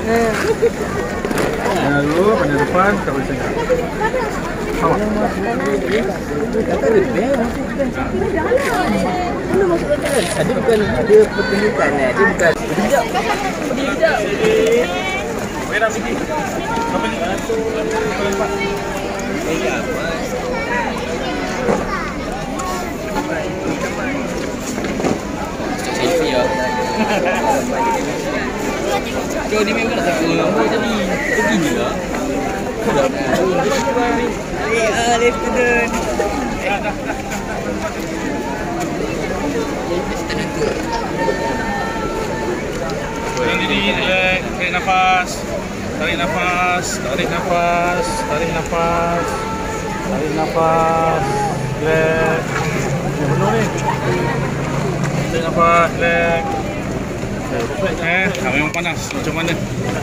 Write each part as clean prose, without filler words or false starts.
Pandang dulu, pandang depan, tak boleh tengah. Awak. Kata dia ada bukan ada pertunjukan dia bukan sekejap. Merah pergi. Apa ni? Selfie ya. Kau ni memang tak tahu jadi begini lah. Lieutenant. Yang diri, relax, tarik nafas. Tarik nafas, tarik nafas, tarik nafas. Tarik nafas. Relax. Yang penuh ni. Tarik nafas, relax. Memang panas. Macam mana?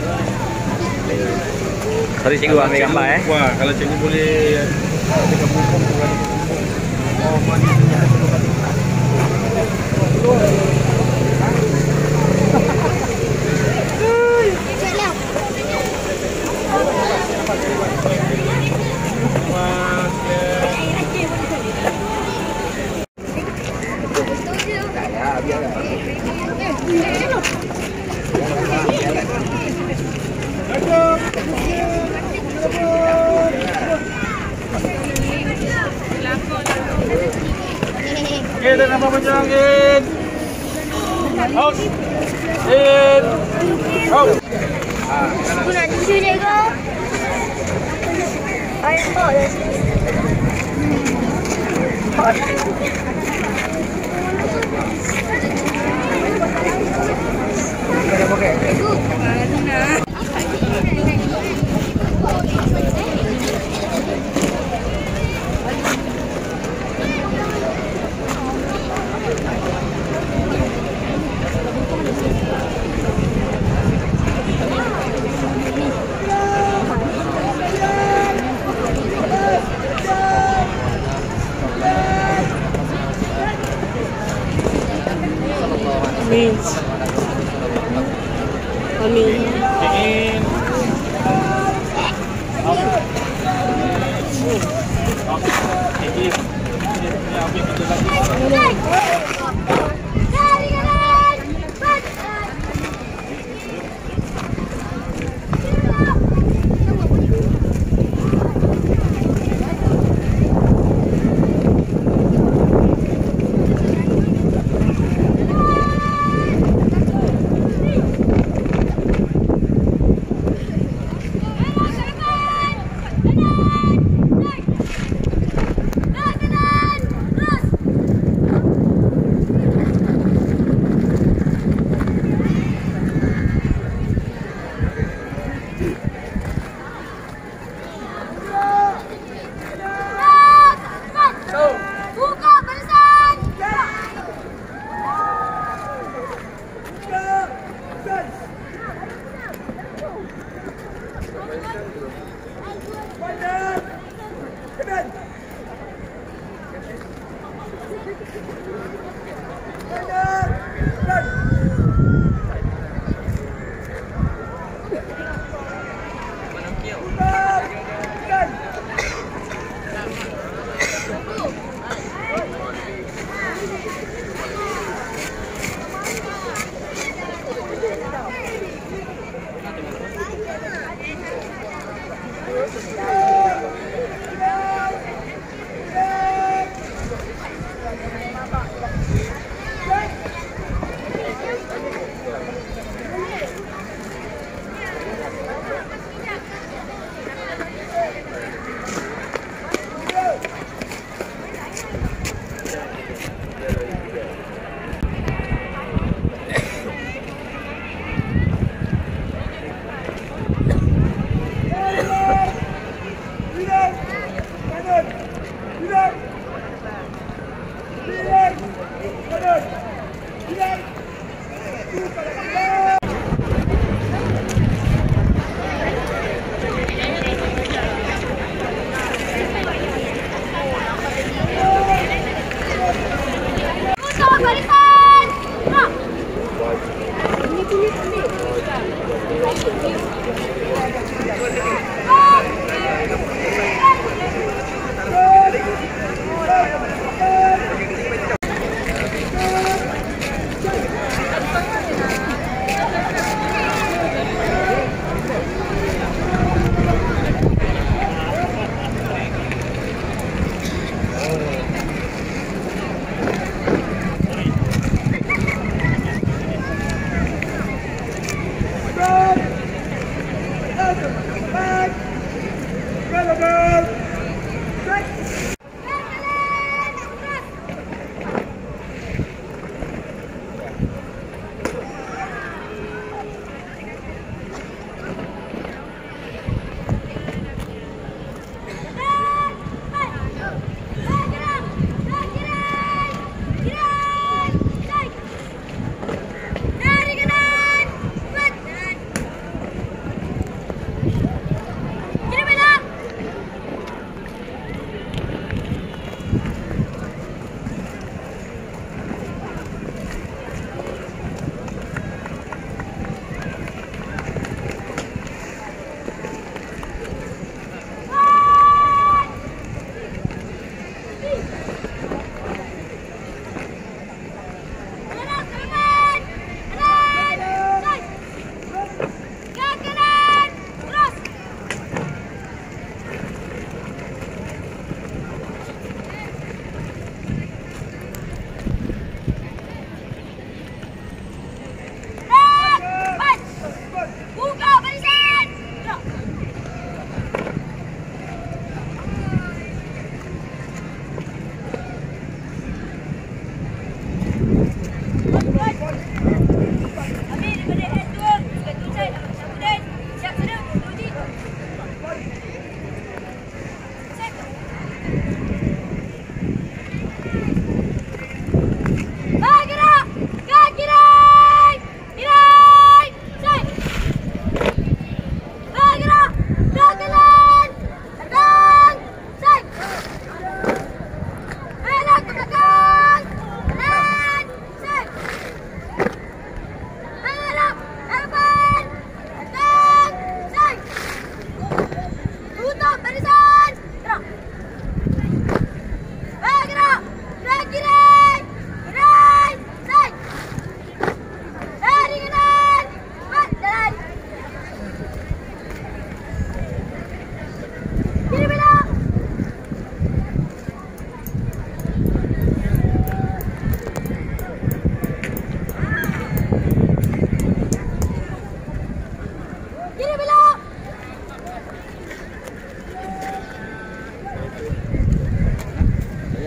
Tadi cikgu ambil gambar Wah, kalau cikgu boleh dekat bumbung tu kan. Oh, mandi. Okay, dan apa macam in. Out. In. Out. Aku nak tisu cikgu. Air hot dah sini. Hot. Cikgu, mana? Amin. In.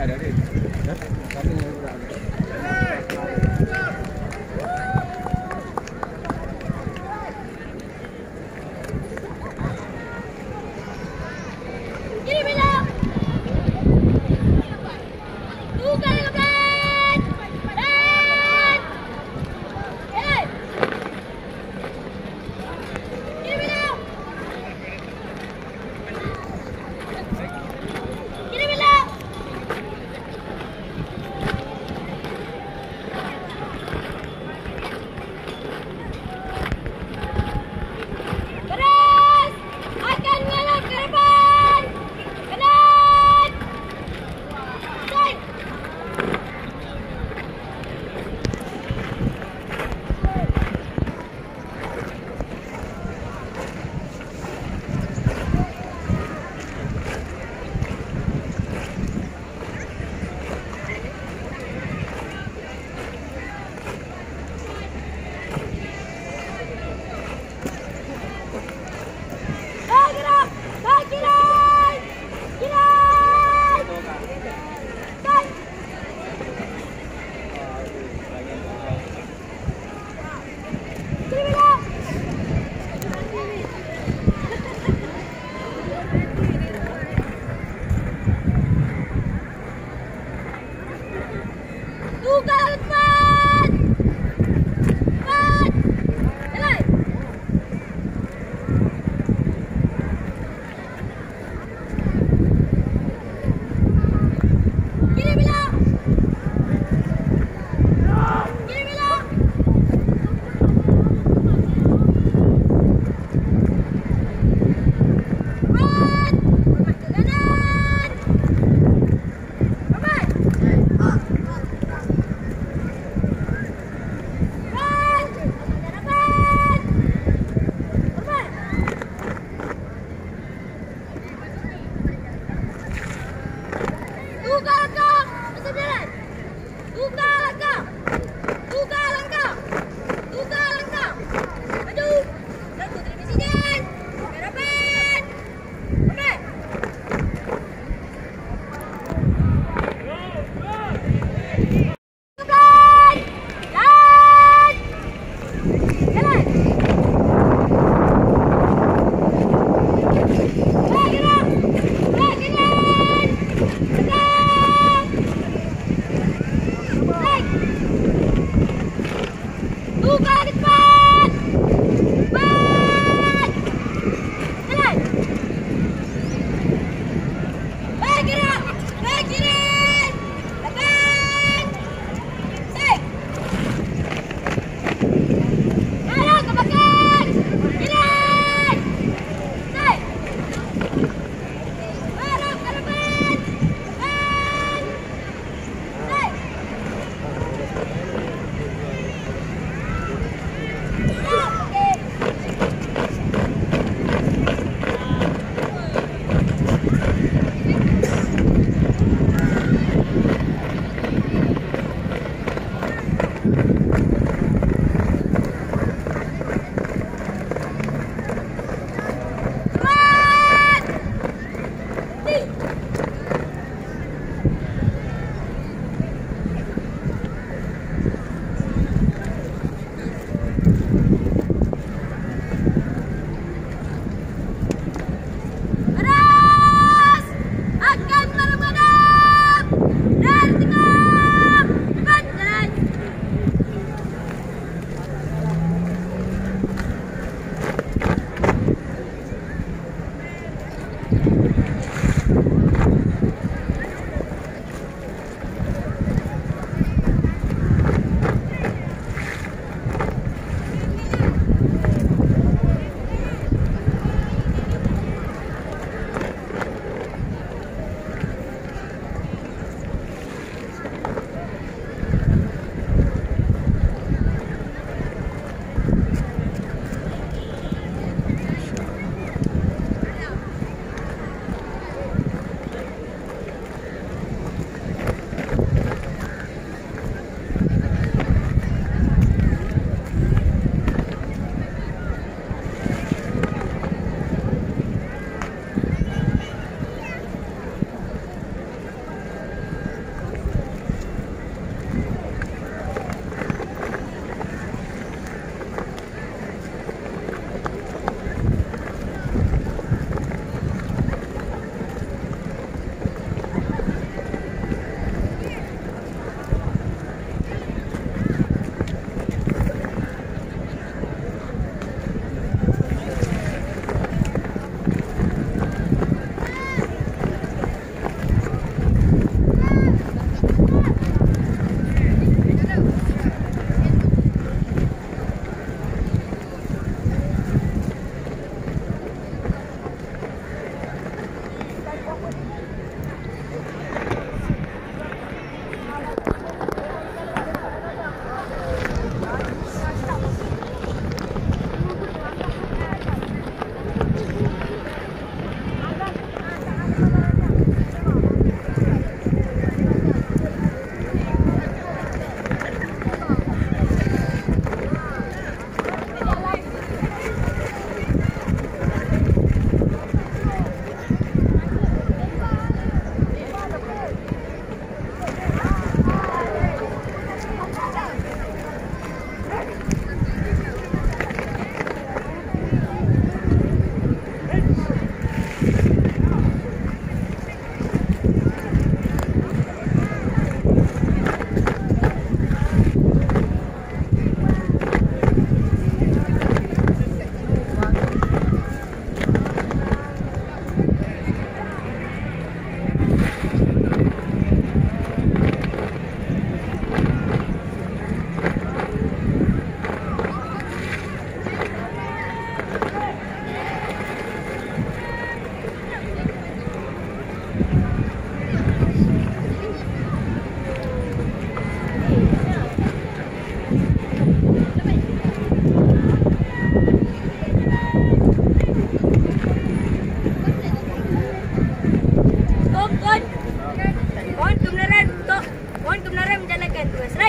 ada ni. Tapi ni berapa? Kiri belok. Buka dengan pelan. Pelan. Jalan. Kiri belok. Kiri belok.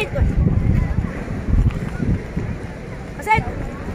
Offside, bos. Offside.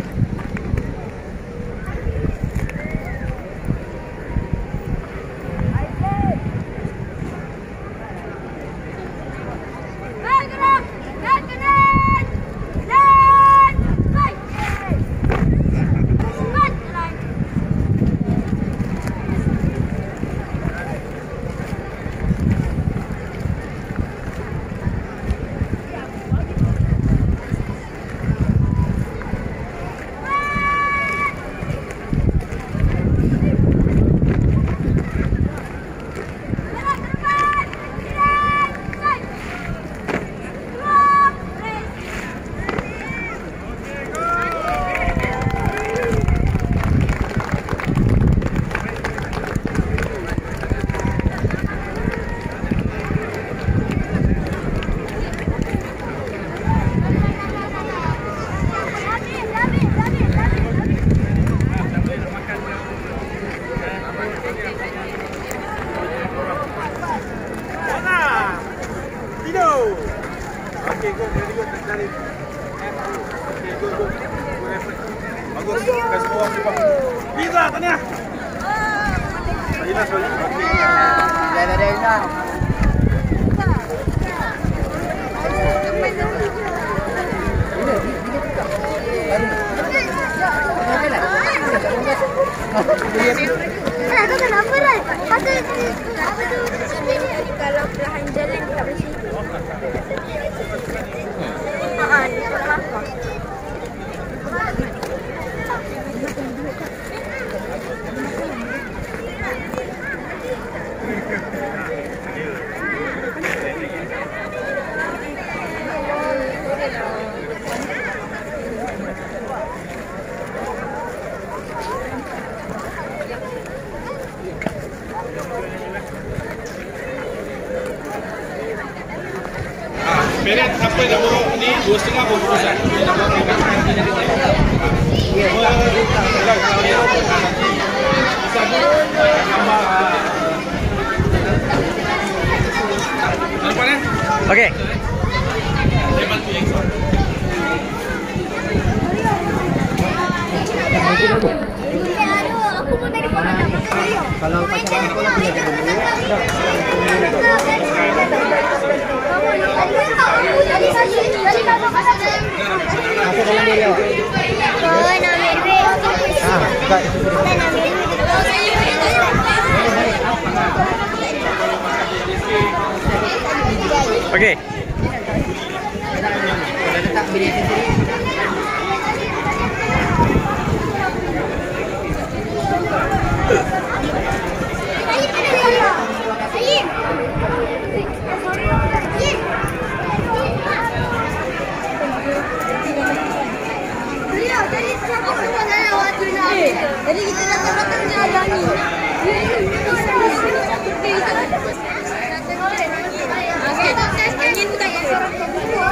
Okay, go. Very good. Okay, go. Bagus. Kasih buah. Pizza, Tania. Ina, sorry. Dari Ina. Itu kenapa lah? Kalau belahan jalan tak bersih. Peret apa yang bawa ni 2.5 bungkusan. Okey. Aku mau dari mana? Kalau pacaran sekolah punya jalan masuk dalam diri awak. Buka itu okey. Dah letak bilik sendiri. Jadi kita datang-datang jalan ni. Angin tak sorok ke bawah.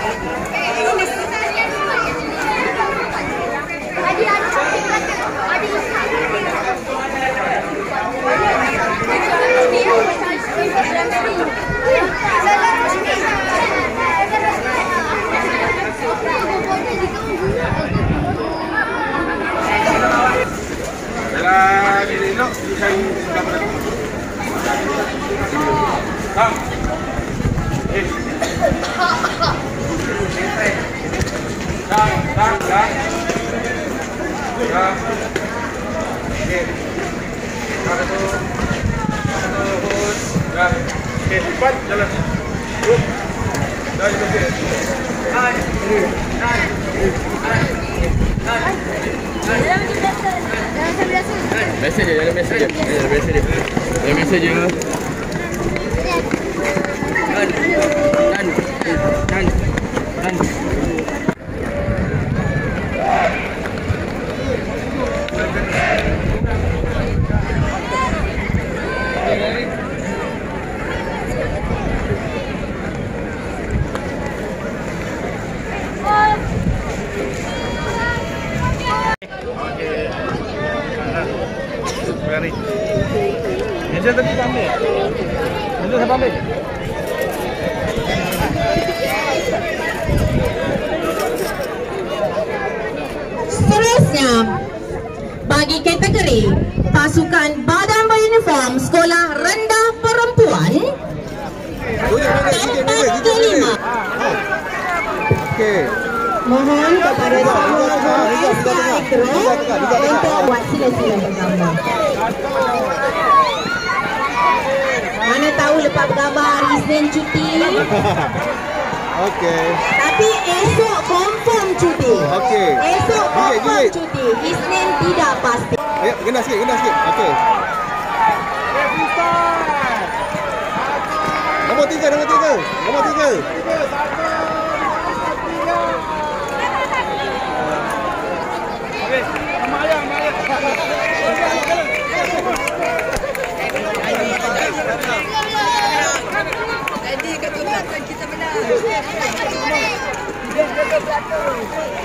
Elok dicari sebelah mana? Dah. Okey. Satu. Dah. Okey, cepat jalan. Dah okey. Hai. Mesej je, mesej je. Mesej je. Dan. Meja tadi sampai. Meja sampai. bagi kategori pasukan badan beruniform sekolah rendah perempuan. Tempat kelima. Okey. Mohon kepada semua penguasa ikro untuk buat sila-sila bergambar. Mana tahu lepas bergambar hari Isnin cuti. Okey. Tapi esok confirm cuti. Okey. Esok confirm Gigit. cuti. Isnin tidak pasti. Ayo, gendah sikit, gendah sikit. Okey. Nombor 3, nombor 3. Nombor 3. Jadi keturunan kita menang.